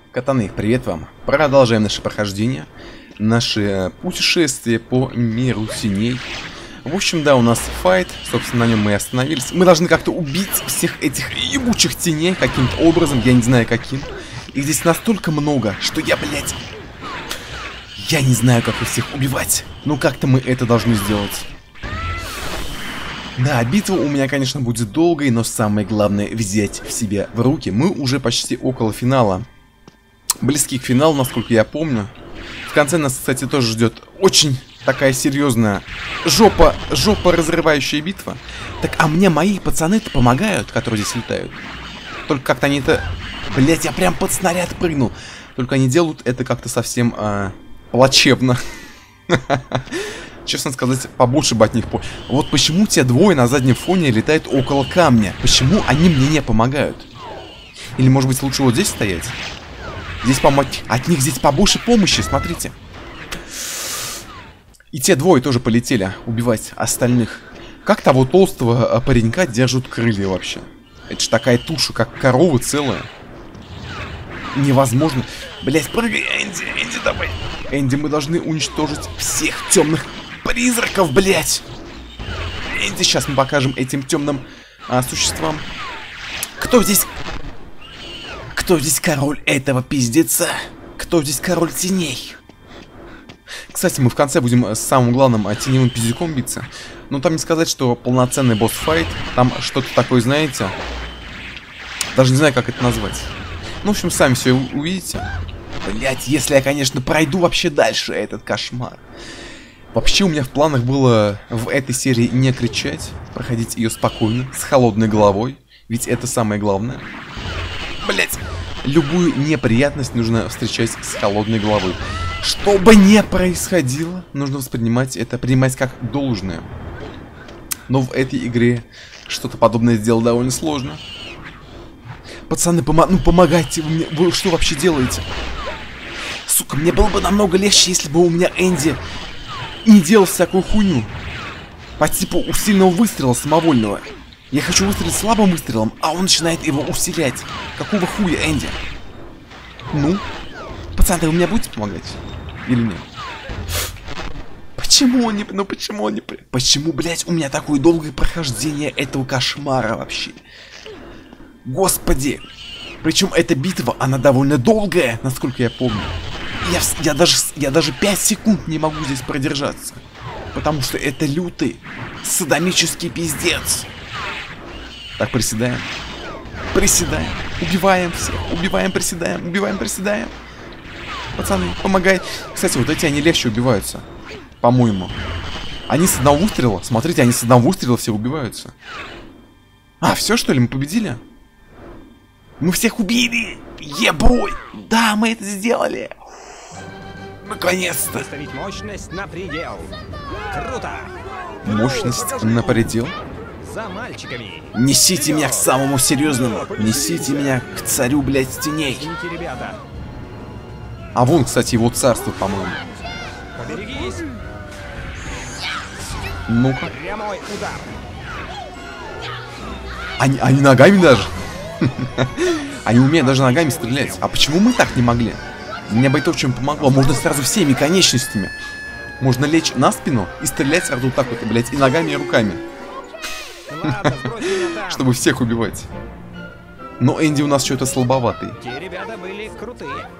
Катаны, привет вам. Продолжаем наше прохождение, наше путешествие по миру теней. В общем, да, у нас файт, собственно, на нем мы и остановились. Мы должны как-то убить всех этих ебучих теней каким-то образом, я не знаю каким. Их здесь настолько много, что я, блядь, я не знаю, как их всех убивать. Но как-то мы это должны сделать. Да, битва у меня, конечно, будет долгой, но самое главное взять в себя в руки. Мы уже почти около финала. Близки к финалу, насколько я помню. В конце нас, кстати, тоже ждет очень такая серьезная жопа разрывающая битва. Так, а мне мои пацаны-то помогают, которые здесь летают. Только как-то они это... Блять, я прям под снаряд прыгнул. Только они делают это как-то совсем плачевно. Честно сказать, побольше бы от них... Вот почему те двое на заднем фоне летают около камня? Почему они мне не помогают? Или, может быть, лучше вот здесь стоять? Здесь помочь. От них здесь побольше помощи, смотрите. И те двое тоже полетели убивать остальных. Как того толстого паренька держат крылья вообще? Это же такая туша, как корова целая. Невозможно. Блять, прыгай, Энди, Энди, давай. Энди, мы должны уничтожить всех темных призраков, блять. Энди, сейчас мы покажем этим темным существам. Кто здесь... Кто здесь король этого пиздеца? Кто здесь король теней? Кстати, мы в конце будем с самым главным теневым пиздюком биться. Но там не сказать, что полноценный босс-файт. Там что-то такое, знаете. Даже не знаю, как это назвать. Ну, в общем, сами все увидите. Блять, если я, конечно, пройду вообще дальше этот кошмар. Вообще у меня в планах было в этой серии не кричать. Проходить ее спокойно, с холодной головой. Ведь это самое главное. Блять. Любую неприятность нужно встречать с холодной головой. Что бы ни происходило, нужно воспринимать это, принимать как должное. Но в этой игре что-то подобное сделать довольно сложно. Пацаны, помогайте вы мне. Вы что вообще делаете? Сука, мне было бы намного легче, если бы у меня Энди не делал всякую хуйню. По типу усиленного выстрела самовольного. Я хочу выстрелить слабым выстрелом, а он начинает его усилять. Какого хуя, Энди? Ну? Пацаны, вы мне будете помогать? Или нет? Почему он не... Ну почему он не... Почему, блядь, у меня такое долгое прохождение этого кошмара вообще? Господи! Причем эта битва, она довольно долгая, насколько я помню. Я даже 5 секунд не могу здесь продержаться. Потому что это лютый садомический пиздец. Так, приседаем. Приседаем. Убиваем всех. Убиваем, приседаем. Убиваем, приседаем. Пацаны, помогай. Кстати, вот эти, они легче убиваются. По-моему. Они с одного выстрела. Смотрите, они с одного выстрела все убиваются. А, все, что ли? Мы победили? Мы всех убили! Ебой! Да, мы это сделали! Наконец-то! Выставить мощность на предел. Круто! Мощность на предел? За мальчиками. Несите меня к самому серьезному. Несите меня к царю, блядь, теней. Извините, ребята. А вон, кстати, его царство, по-моему. Поберегись. Ну-ка. Прямой удар. Они ногами даже? Они умеют даже ногами стрелять. А почему мы так не могли? Мне бы это очень помогло. Можно сразу всеми конечностями. Можно лечь на спину и стрелять сразу вот так вот, блядь, и ногами, и руками. Ладно, сбрось меня там. Чтобы всех убивать. Но Энди у нас что-то слабоватый. Те ребята были крутые.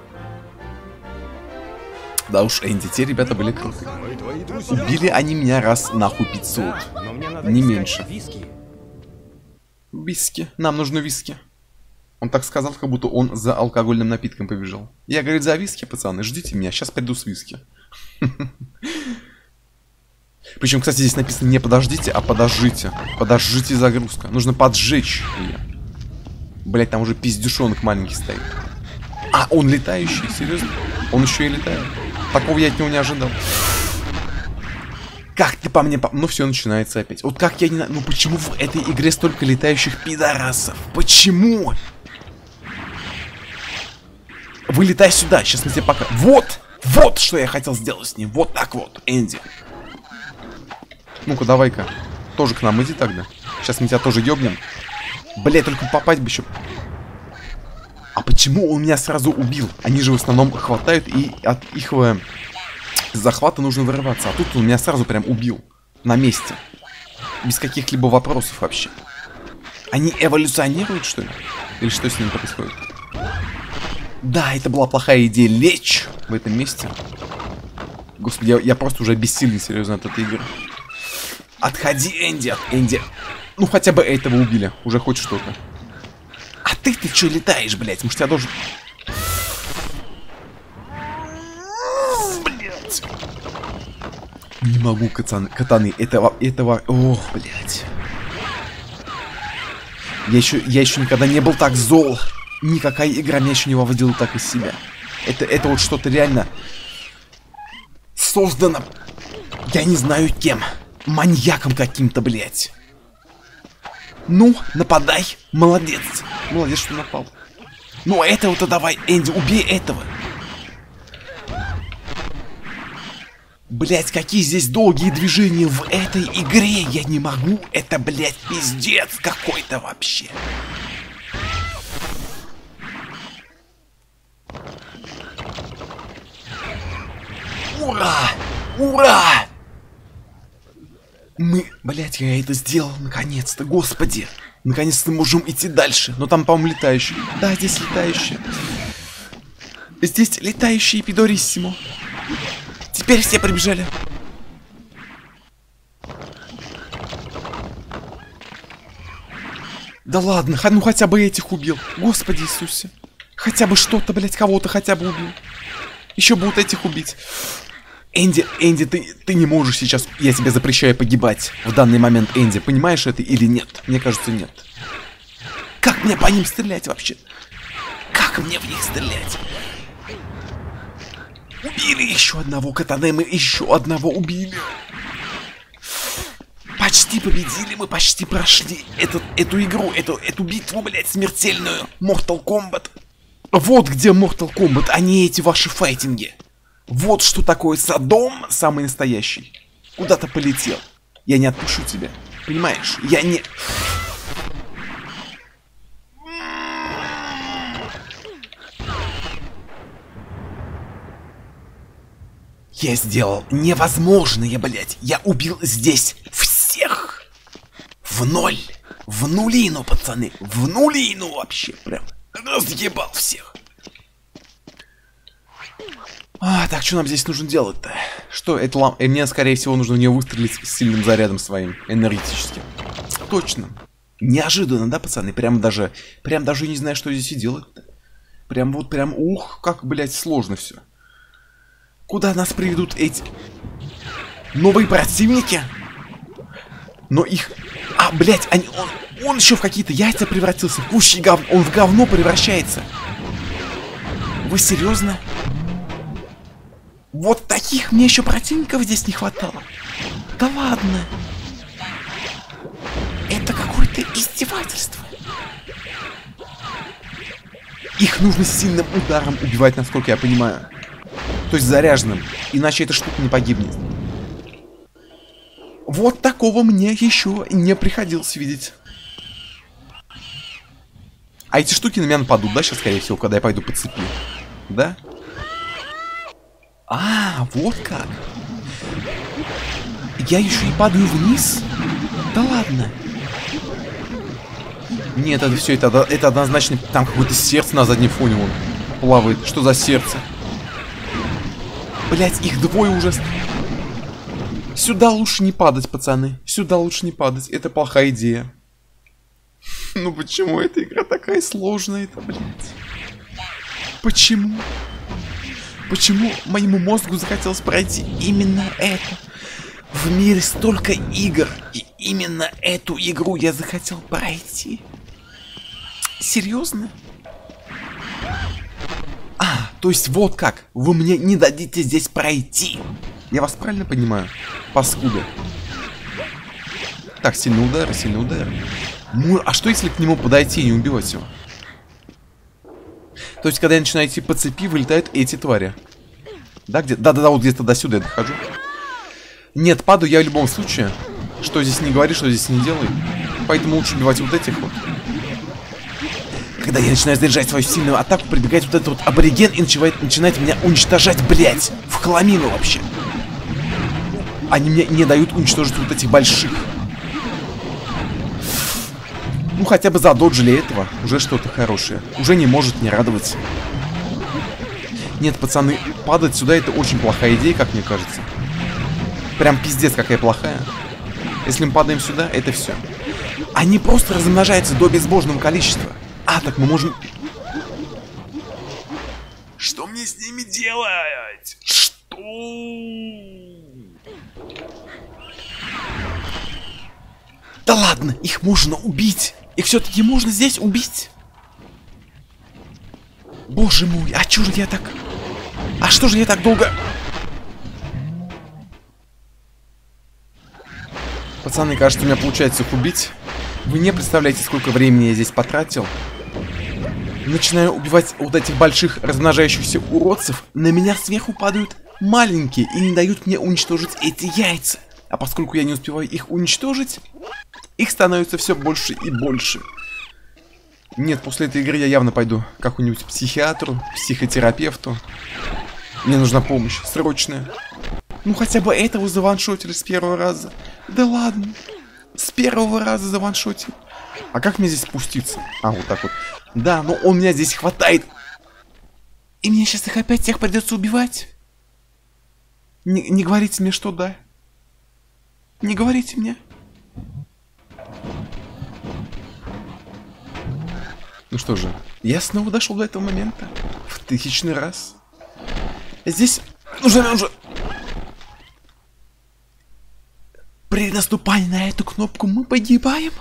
Да уж, Энди, те ребята были крутые. Мы твои друзья. Убили они меня раз нахуй 500. Да, но мне надо Не искать меньше. виски. Виски. Нам нужны виски. Он так сказал, как будто он за алкогольным напитком побежал. Я, говорит, за виски, пацаны, ждите меня, сейчас приду с виски. Причем, кстати, здесь написано не подождите, а подождите. Подождите загрузка. Нужно поджечь ее. Блять, там уже пиздюшонок маленький стоит. А, он летающий, серьезно? Он еще и летает. Такого я от него не ожидал. Как ты по мне... Ну все, начинается опять. Вот как я не... Ну почему в этой игре столько летающих пидорасов? Почему? Вылетай сюда, сейчас мы тебе пока... Вот! Вот что я хотел сделать с ним. Вот так вот, Энди. Ну-ка, давай-ка. Тоже к нам иди тогда. Сейчас мы тебя тоже ёбнем. Блять, только попасть бы еще. А почему он меня сразу убил? Они же в основном хватают, и от их захвата нужно вырываться. А тут он меня сразу прям убил. На месте. Без каких-либо вопросов вообще. Они эволюционируют, что ли? Или что с ним происходит? Да, это была плохая идея лечь в этом месте. Господи, я просто уже обессилен, серьезно, от этой игры. Отходи, Энди, Энди. Ну, хотя бы этого убили. Уже хоть что-то. А ты что летаешь, блядь? Может, я должен... Блядь. Не могу, катаны. Этого... Ох, блядь. Я еще никогда не был так зол. Никакая игра меня еще не выводила так из себя. Это вот что-то реально создано, я не знаю кем. Маньяком каким-то, блядь. Ну, нападай. Молодец. Молодец, что напал. Ну, этого-то давай, Энди, убей этого. Блядь, какие здесь долгие движения в этой игре. Я не могу. Это, блядь, пиздец какой-то вообще. Ура! Ура! Мы, блядь, я это сделал наконец-то, господи. Наконец-то можем идти дальше. Но там, по-моему, летающие. Да, здесь летающие. Здесь летающие пидориссимо. Теперь все прибежали. Да ладно, ну хотя бы этих убил. Господи Иисусе. Хотя бы что-то, блядь, кого-то хотя бы убил. Еще будут этих убить. Энди, ты не можешь сейчас... Я тебе запрещаю погибать в данный момент, Энди. Понимаешь это или нет? Мне кажется, нет. Как мне по ним стрелять вообще? Как мне в них стрелять? Убили еще одного катане, мы еще одного убили. Почти победили, мы почти прошли эту игру, эту битву, блядь, смертельную. Mortal Kombat. Вот где Mortal Kombat, а не эти ваши файтинги. Вот что такое Содом, самый настоящий. Куда ты полетел? Я не отпущу тебя. Понимаешь? Я не... Я сделал невозможное, блядь. Я убил здесь всех. В ноль. В нулину, пацаны. В нулину вообще. Прям разъебал всех. Так, что нам здесь нужно делать-то? Что, это мне, скорее всего, нужно в нее выстрелить с сильным зарядом своим, энергетическим. Точно. Неожиданно, да, пацаны? Прям даже не знаю, что здесь и делать-то. Прям, ух, как, блядь, сложно все. Куда нас приведут эти новые противники? Но их... блядь, он еще в какие-то яйца превратился. Пущий говно, он в говно превращается. Вы серьезно? Вот таких мне еще противников здесь не хватало. Да ладно. Это какое-то издевательство. Их нужно сильным ударом убивать, насколько я понимаю. То есть заряженным. Иначе эта штука не погибнет. Вот такого мне еще не приходилось видеть. А эти штуки на меня нападут, да, сейчас, скорее всего, когда я пойду по цепи? Да? Вот как. Я еще и падаю вниз? Да ладно. Нет, это все, это однозначно. Там какое-то сердце на заднем фоне вон плавает. Что за сердце? Блять, их двое уже. Сюда лучше не падать, пацаны. Сюда лучше не падать. Это плохая идея. Ну почему эта игра такая сложная-то, блядь? Почему? Почему моему мозгу захотелось пройти именно это? В мире столько игр, и именно эту игру я захотел пройти. Серьезно? То есть вот как, вы мне не дадите здесь пройти. Я вас правильно понимаю? Паскуда. Так, сильный удар, сильный удар. Ну, а что если к нему подойти и не убивать его? То есть, когда я начинаю идти по цепи, вылетают эти твари. Да, где? Да, вот где-то до сюда я дохожу. Нет, падаю я в любом случае. Что здесь не говори, что здесь не делай. Поэтому лучше убивать вот этих вот. Когда я начинаю заряжать свою сильную атаку, прибегает вот этот вот абориген и начинает меня уничтожать, блять, в хламину вообще. Они мне не дают уничтожить вот этих больших. Ну, хотя бы задоджили этого. Уже что-то хорошее. Уже не может не радовать. Нет, пацаны, падать сюда — это очень плохая идея, как мне кажется. Прям пиздец какая плохая. Если мы падаем сюда, это все. Они просто размножаются до безбожного количества. А, так мы можем... Что мне с ними делать? Что? Да ладно, их можно убить. Их все-таки можно здесь убить. Боже мой, а чё же я так... А что же я так долго... Пацаны, кажется, у меня получается их убить. Вы не представляете, сколько времени я здесь потратил. Начинаю убивать вот этих больших размножающихся уродцев. На меня сверху падают маленькие и не дают мне уничтожить эти яйца. А поскольку я не успеваю их уничтожить, их становится все больше и больше. Нет, после этой игры я явно пойду к какому-нибудь психиатру, психотерапевту. Мне нужна помощь, срочная. Ну хотя бы этого заваншотили с первого раза. Да ладно. С первого раза заваншотили. А как мне здесь спуститься? А, вот так вот. Да, но он меня здесь хватает. И мне сейчас их опять всех придется убивать? Не говорите мне, что да. Не говорите мне. Ну что же, я снова дошел до этого момента. В 1000-й раз. Здесь нужно уже... При наступании на эту кнопку мы погибаем.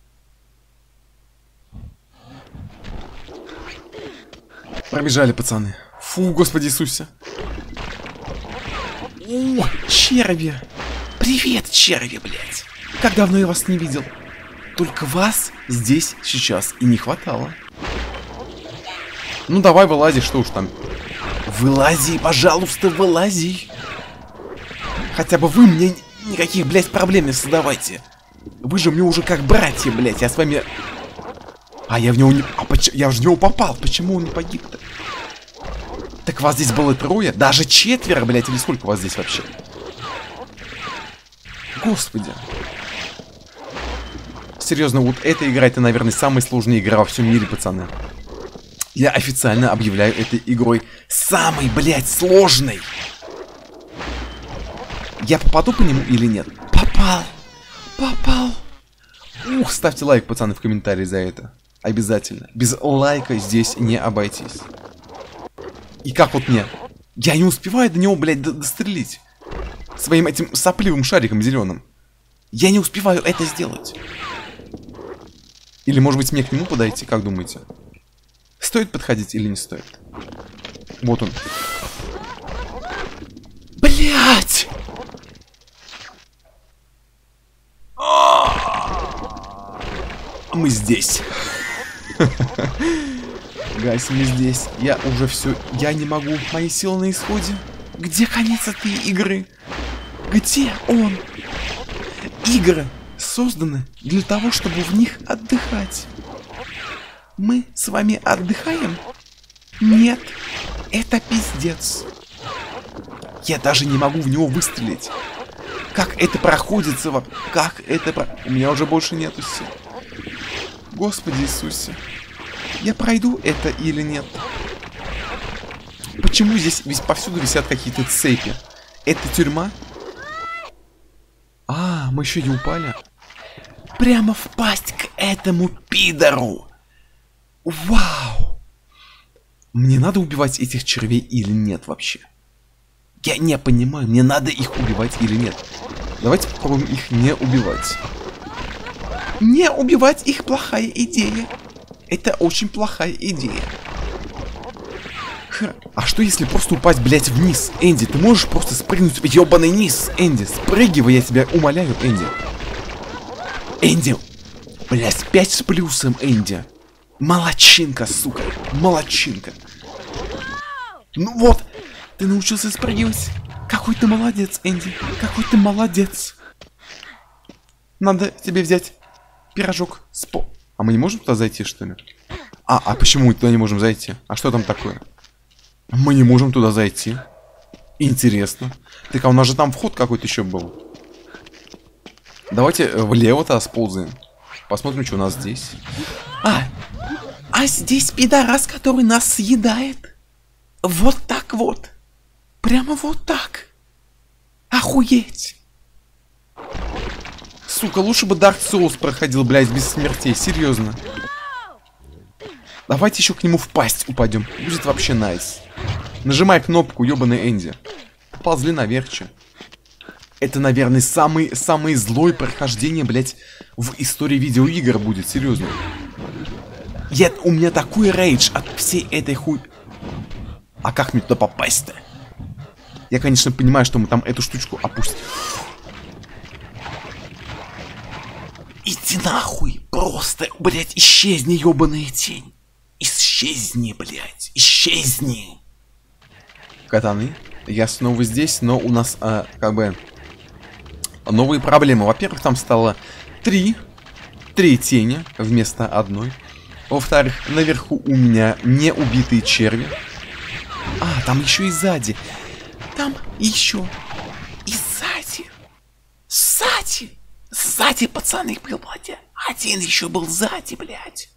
Пробежали, пацаны. Фу, Господи Иисусе. О, черви. Привет, черви, блядь. Как давно я вас не видел. Только вас здесь сейчас и не хватало. Ну давай вылази, что уж там. Вылази, пожалуйста, вылази. Хотя бы вы мне никаких, блядь, проблем не создавайте. Вы же мне уже как братья, блядь. Я с вами... А я в него не... Я же в него попал. Почему он не погиб-то? Так вас здесь было 3? Даже 4, блядь. Или сколько вас здесь вообще? Господи. Серьезно, вот эта игра, это, наверное, самая сложная игра во всем мире, пацаны. Я официально объявляю этой игрой самой, блядь, сложной. Я попаду по нему или нет? Попал. Попал. Ух, ставьте лайк, пацаны, в комментарии за это. Обязательно. Без лайка здесь не обойтись. И как вот мне? Я не успеваю до него, блядь, дострелить. Своим этим сопливым шариком зеленым. Я не успеваю это сделать. Или, может быть, мне к нему подойти, как думаете? Стоит подходить или не стоит? Вот он. Блять! Мы здесь. Гайс, мы здесь. Я уже все. Я не могу. Мои силы на исходе. Где конец этой игры? Где он? Игры созданы для того, чтобы в них отдыхать. Мы с вами отдыхаем? Нет. Это пиздец. Я даже не могу в него выстрелить. Как это проходится? Как это... У меня уже больше нету сил. Господи Иисусе. Я пройду это или нет? Почему здесь повсюду висят какие-то цепи? Это тюрьма? А, мы еще и упали. Прямо в пасть к этому пидору. Вау. Мне надо убивать этих червей или нет вообще? Я не понимаю, мне надо их убивать или нет. Давайте попробуем их не убивать. Не убивать их плохая идея. Это очень плохая идея. А что если просто упасть, блять, вниз? Энди, ты можешь просто спрыгнуть в ебаный низ? Энди, спрыгивай, я тебя умоляю, Энди. Энди. Блять, 5 с плюсом, Энди. Молодчинка, сука. Молодчинка. Ну вот, ты научился спрыгивать. Какой ты молодец, Энди. Какой ты молодец. Надо тебе взять пирожок с А мы не можем туда зайти, что ли? А почему мы туда не можем зайти? А что там такое? Мы не можем туда зайти. Интересно. Так, а у нас же там вход какой-то еще был. Давайте влево-то сползаем. Посмотрим, что у нас здесь. А здесь пидорас, который нас съедает. Вот так вот. Прямо вот так. Охуеть. Сука, лучше бы Dark Souls проходил, блядь, без смертей. Серьезно. Давайте еще к нему в пасть упадем. Будет вообще найс. Нажимай кнопку, ёбаный Энди. Поползли наверх, че. Это, наверное, самое злое прохождение, блядь, в истории видеоигр будет, серьезно. У меня такой рейдж от всей этой хуй... А как мне туда попасть-то? Я, конечно, понимаю, что мы там эту штучку опустим. Иди нахуй. Просто, блядь, исчезни, ёбаная тень. Исчезни, блядь. Исчезни. Катаны, я снова здесь, но у нас, как бы, новые проблемы. Во-первых, там стало три тени вместо одной. Во-вторых, наверху у меня не убитые черви. Там еще и сзади. Там еще и сзади. Сзади, пацаны, был, блядь. Один еще был сзади, блядь.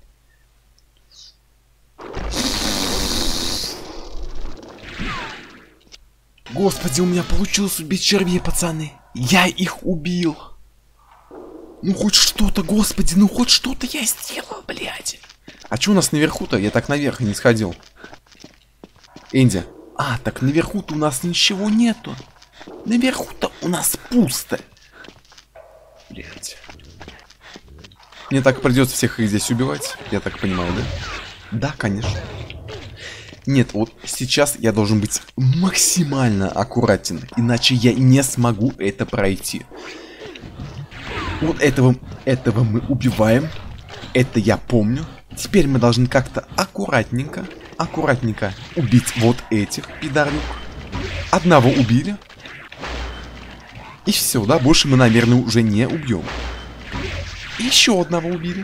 Господи, у меня получилось убить червей, пацаны. Я их убил. Ну хоть что-то, господи, ну хоть что-то я сделал, блядь. А что у нас наверху-то? Я так наверх и не сходил. Энди. Так наверху-то у нас ничего нету. Наверху-то у нас пусто. Блядь. Мне так придется всех их здесь убивать, я так понимаю, да? Да, конечно. Нет, вот сейчас я должен быть максимально аккуратен, иначе я не смогу это пройти. Вот этого мы убиваем. Это я помню. Теперь мы должны как-то аккуратненько убить вот этих пидорюк. Одного убили. И все, да? Больше мы, наверное, уже не убьем. Еще одного убили.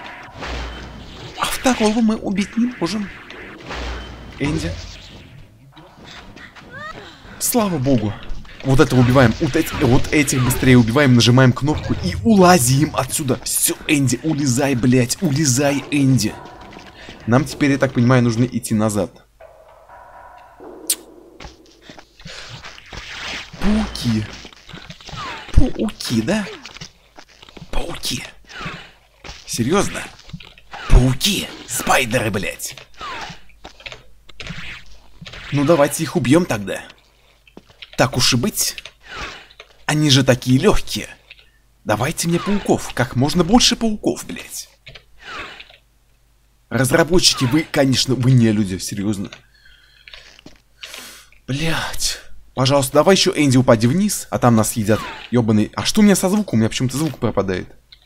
А второго мы убить не можем. Энди. Слава богу. Вот это убиваем. Вот этих быстрее убиваем. Нажимаем кнопку и улазим отсюда. Все, Энди, улезай, блядь. Улезай, Энди. Нам теперь, я так понимаю, нужно идти назад. Пауки. Пауки, да? Пауки. Серьезно? Пауки. Спайдеры, блядь. Ну давайте их убьем тогда. Так уж и быть. Они же такие легкие. Давайте мне пауков. Как можно больше пауков, блядь. Разработчики, вы, конечно, вы не люди, серьезно. Блядь. Пожалуйста, давай еще, Энди, упади вниз, а там нас едят ебаные... А что у меня со звуком? У меня почему-то звук пропадает.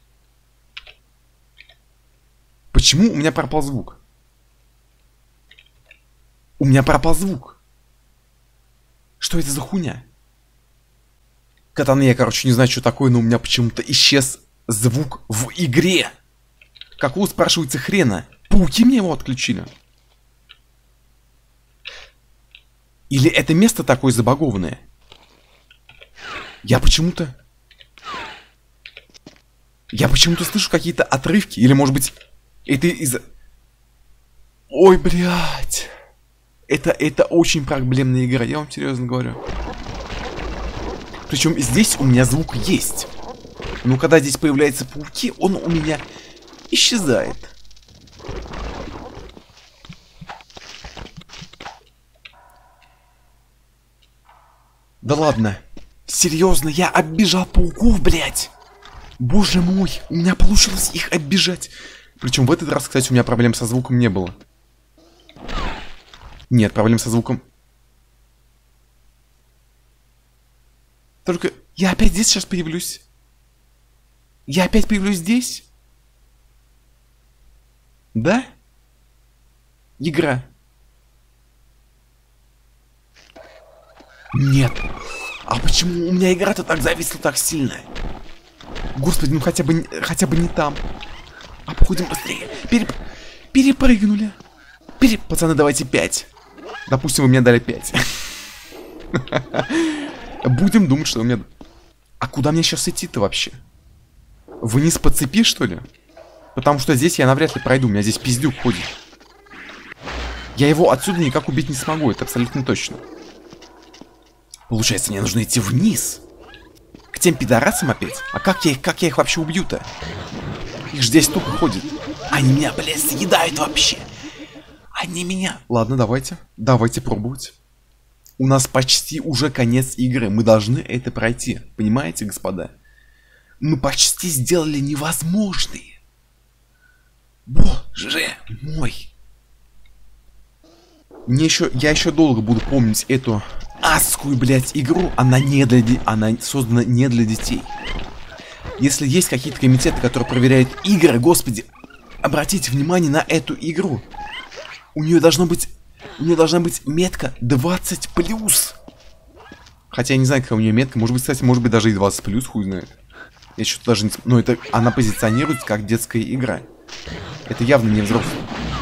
Почему у меня пропал звук? У меня пропал звук. Что это за хуйня? Катаны, я, короче, не знаю, что такое, но у меня почему-то исчез звук в игре. Какого, спрашивается, хрена? Пауки мне его отключили? Или это место такое забагованное? Я почему-то слышу какие-то отрывки. Или, может быть, это из-за... Ой, блядь. Это очень проблемная игра, я вам серьезно говорю. Причем здесь у меня звук есть. Но когда здесь появляются пауки, он у меня исчезает. Да ладно. Серьезно, я оббежал пауков, блядь. Боже мой, у меня получилось их оббежать. Причем в этот раз, кстати, у меня проблем со звуком не было. Нет, проблем со звуком. Только я опять здесь сейчас появлюсь. Я опять появлюсь здесь? Да? Игра. Нет. А почему у меня игра-то так зависла так сильно? Господи, ну хотя бы не там. А походим быстрее. перепрыгнули. Пацаны, давайте 5. Допустим, вы мне дали 5. Будем думать, что у меня... А куда мне сейчас идти-то вообще? Вниз по цепи, что ли? Потому что здесь я навряд ли пройду. У меня здесь пиздюк ходит. Я его отсюда никак убить не смогу. Это абсолютно точно. Получается, мне нужно идти вниз. К тем пидорасам опять? А как я их вообще убью-то? Их же здесь тупо ходит. Они меня, блядь, съедают вообще. Они меня... Ладно, давайте. Давайте пробовать. У нас почти уже конец игры. Мы должны это пройти. Понимаете, господа? Мы почти сделали невозможное. Боже мой. Я еще долго буду помнить эту адскую, блядь, игру. Она создана не для детей. Если есть какие-то комитеты, которые проверяют игры, господи, обратите внимание на эту игру. У нее должна быть метка 20+. Хотя я не знаю, какая у нее метка. Может быть, кстати, даже и 20+, хуй знает. Я что-то даже не... Но это она позиционируется как детская игра. Это явно не взрослый.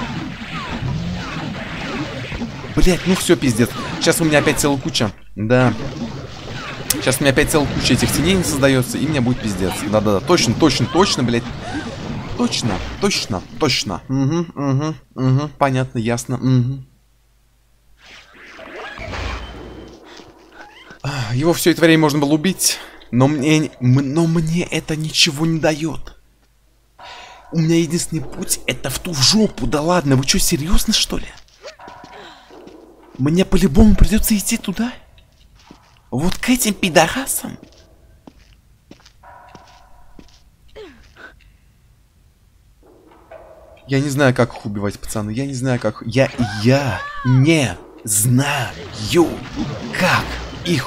Блять, ну все, пиздец. Сейчас у меня опять целая куча. Да. Сейчас у меня опять целая куча этих теней не создается, и мне будет пиздец. Да-да-да, точно, блять. Точно. Угу. Понятно, ясно. Угу. Его все это время можно было убить, но мне это ничего не дает. У меня единственный путь — это в ту жопу. Да ладно, вы что, серьезно, что ли? Мне по-любому придется идти туда? Вот к этим пидорасам? Я не знаю, как их убивать, пацаны. Я не знаю, как... Я не знаю, как их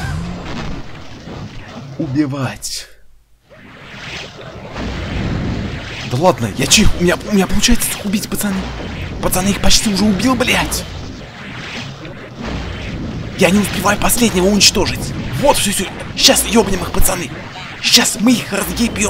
убивать. Да ладно, у меня получается их убить, пацаны. Пацаны, их почти уже убил, блядь. Я не успеваю последнего уничтожить. Вот все. Сейчас ёбнем их, пацаны. Сейчас мы их разъебем.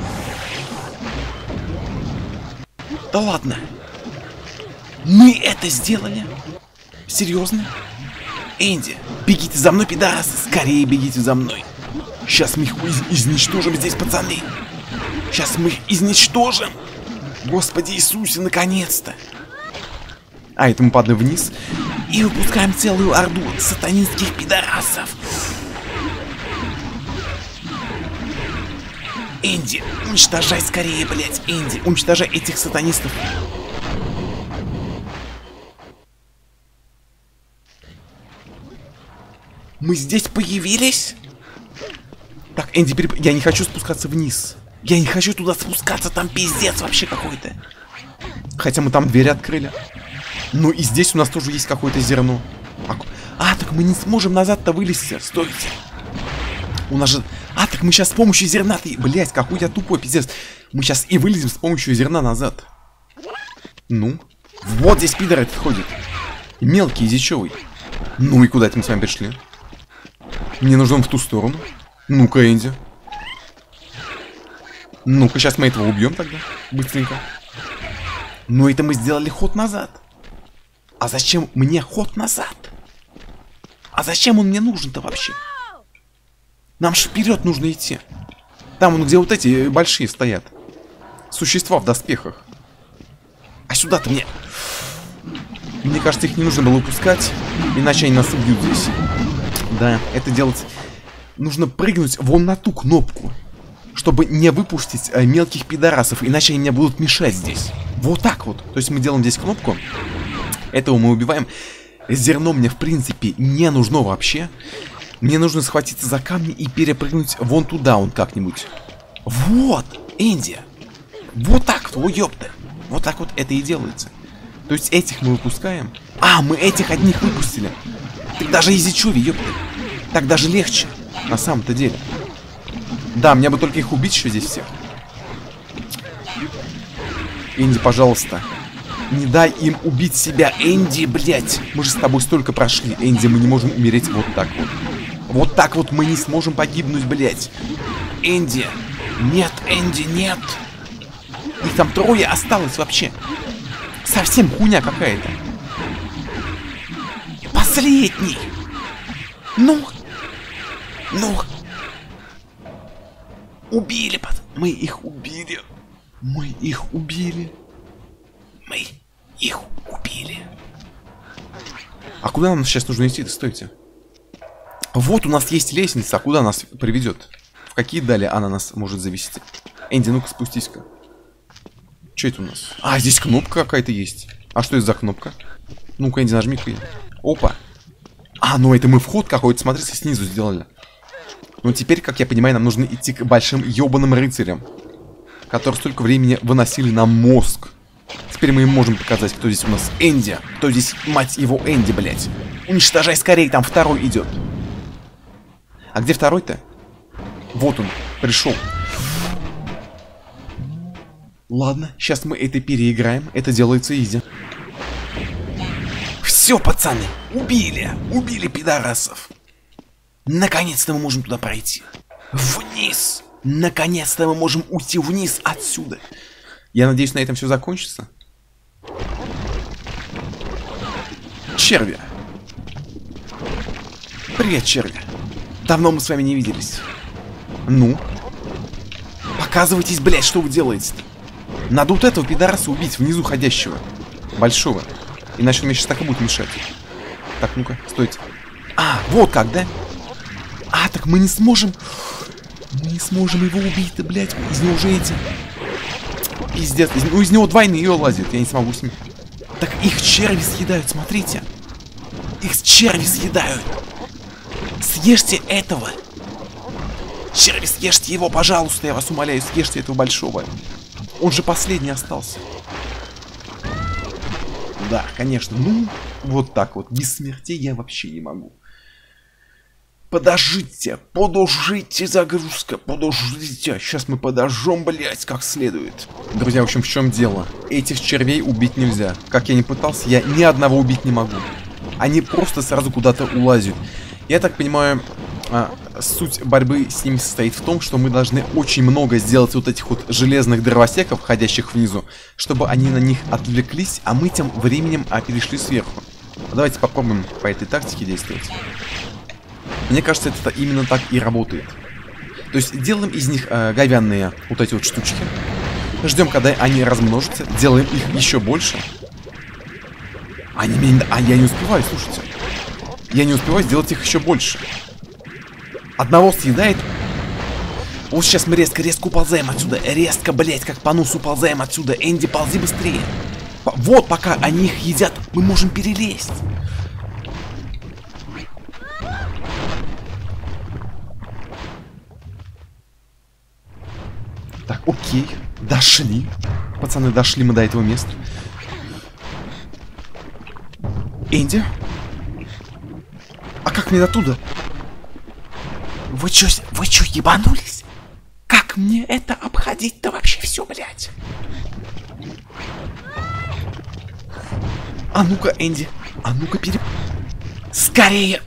Да ладно. Мы это сделали? Серьезно? Энди, бегите за мной, пидорасы. Скорее бегите за мной. Сейчас мы их изничтожим здесь, пацаны. Сейчас мы их изничтожим. Господи Иисусе, наконец-то. А, это мы падаем вниз. И выпускаем целую орду сатанинских пидорасов. Энди, уничтожай скорее, блять, Энди. Уничтожай этих сатанистов. Мы здесь появились? Так, Энди, я не хочу спускаться вниз. Я не хочу туда спускаться, там пиздец вообще какой-то. Хотя мы там дверь открыли. Ну и здесь у нас тоже есть какое-то зерно. А, так мы не сможем назад-то вылезти. Стойте. У нас же... А, так мы сейчас с помощью зерна-то... Блять, какой я тупой, пиздец. Мы сейчас и вылезем с помощью зерна назад. Ну. Вот здесь пидор этот ходит. Мелкий, дичевый. Ну и куда это мы с вами пришли? Мне нужно в ту сторону. Ну-ка, Энди. Ну-ка, сейчас мы этого убьем тогда. Быстренько. Ну это мы сделали ход назад. А зачем мне ход назад? А зачем он мне нужен-то вообще? Нам же вперед нужно идти. Там, вон, где вот эти большие стоят. Существа в доспехах. А сюда-то мне... Мне кажется, их не нужно было упускать. Иначе они нас убьют здесь. Да, это делать... Нужно прыгнуть вон на ту кнопку. Чтобы не выпустить мелких пидорасов. Иначе они мне будут мешать здесь. Вот так вот. То есть мы делаем здесь кнопку. Этого мы убиваем. Зерно мне, в принципе, не нужно вообще. Мне нужно схватиться за камни и перепрыгнуть вон туда, он как-нибудь. Вот, Энди. Вот так вот, ёпта. Вот так вот это и делается. То есть этих мы выпускаем. А, мы этих одних выпустили. Так даже изи чуви, ёпта. Так даже легче, на самом-то деле. Да, мне бы только их убить еще здесь всех. Энди, пожалуйста. Не дай им убить себя, Энди, блядь. Мы же с тобой столько прошли, Энди, мы не можем умереть вот так вот. Вот так вот мы не сможем погибнуть, блядь. Энди. Нет, Энди, нет. Их там трое осталось вообще. Совсем хуйня какая-то. Последний. Ну. Убили, мы их убили. Мы их убили. А куда нам сейчас нужно идти? Стойте. Вот у нас есть лестница. А куда нас приведет? В какие дали она нас может завести? Энди, ну-ка спустись-ка. Что это у нас? А, здесь кнопка какая-то есть. А что это за кнопка? Ну-ка, Энди, нажми-ка. Опа. А, ну это мы вход какой-то, смотрите, снизу сделали. Ну теперь, как я понимаю, нам нужно идти к большим ёбаным рыцарям, которые столько времени выносили нам мозг. Теперь мы им можем показать, кто здесь у нас Энди. Кто здесь, мать его, Энди, блядь. Уничтожай скорее, там второй идет. А где второй-то? Вот он, пришел. Ладно, сейчас мы это переиграем. Это делается изи. Все, пацаны, убили пидорасов. Наконец-то мы можем туда пройти. Вниз. Наконец-то мы можем уйти вниз отсюда. Я надеюсь, на этом все закончится. Черви. Привет, черви. Давно мы с вами не виделись. Ну? Показывайтесь, блядь, что вы делаете-то. Надо вот этого пидораса убить, внизу ходящего. Большого. Иначе он мне сейчас так и будет мешать. Так, ну-ка, стойте. А, вот как, да? А, так мы не сможем... Мы не сможем его убить-то, блядь. Из него уже эти... Пиздец. Ну, из него двойные лазят. Я не смогу с ним. Так их черви съедают, смотрите. Их черви съедают. Съешьте этого. Черви, съешьте его, пожалуйста. Я вас умоляю, съешьте этого большого. Он же последний остался. Да, конечно. Ну, вот так вот. Без смерти я вообще не могу. Подождите загрузка, подождите. Сейчас мы подожжем, блять, как следует. Друзья, в общем, в чем дело? Этих червей убить нельзя. Как я не пытался, я ни одного убить не могу. Они просто сразу куда-то улазят. Я так понимаю, суть борьбы с ними состоит в том, что мы должны очень много сделать вот этих вот железных дровосеков, ходящих внизу, чтобы они на них отвлеклись, а мы тем временем перешли сверху. Давайте попробуем по этой тактике действовать. Мне кажется, это именно так и работает. То есть делаем из них говяные вот эти вот штучки. Ждем, когда они размножатся. Делаем их еще больше. Они меня... А я не успеваю, слушайте. Я не успеваю сделать их еще больше. Одного съедает. Вот сейчас мы резко уползаем отсюда. Резко, блять, как по носу уползаем отсюда. Энди, ползи быстрее. Вот, пока они их едят, мы можем перелезть. Так, окей. Дошли. Пацаны, дошли мы до этого места. Энди? А как мне оттуда? Вы чё, ебанулись? Как мне это обходить-то вообще все, блядь? А ну-ка, Энди. А ну-ка, скорее!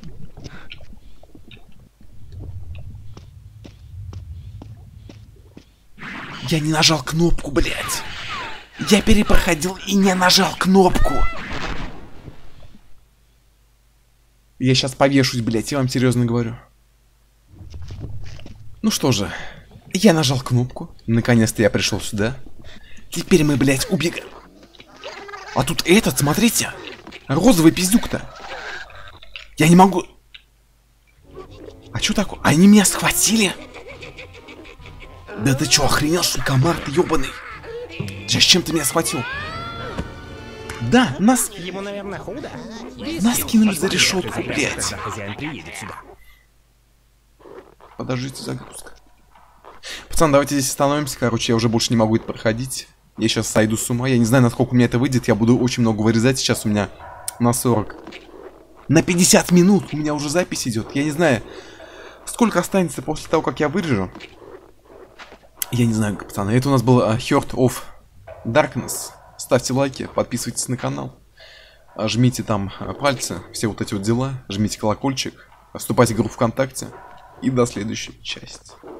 Я не нажал кнопку, блядь. Я перепроходил и не нажал кнопку. Я сейчас повешусь, блядь, я вам серьезно говорю. Ну что же, я нажал кнопку. Наконец-то я пришел сюда. Теперь мы, блядь, убегаем. А тут этот, смотрите. Розовый пиздюк-то. Я не могу... А что такое? Они меня схватили? Да ты чё, охренел, что ли, комар ты ёбаный? Сейчас чем ты меня схватил? Да, нас... Ему, наверное, худо. Нас кинули за решетку, блядь. Когда хозяин приедет сюда. Подождите, загрузка. Пацан, давайте здесь остановимся, короче, я уже больше не могу это проходить. Я сейчас сойду с ума, я не знаю, насколько у меня это выйдет. Я буду очень много вырезать, сейчас у меня на 40. На 50 минут у меня уже запись идет. Я не знаю, сколько останется после того, как я вырежу. Я не знаю, пацаны. Это у нас был Heart of Darkness. Ставьте лайки, подписывайтесь на канал. Жмите там пальцы, все вот эти вот дела. Жмите колокольчик. Вступайте в группу ВКонтакте. И до следующей части.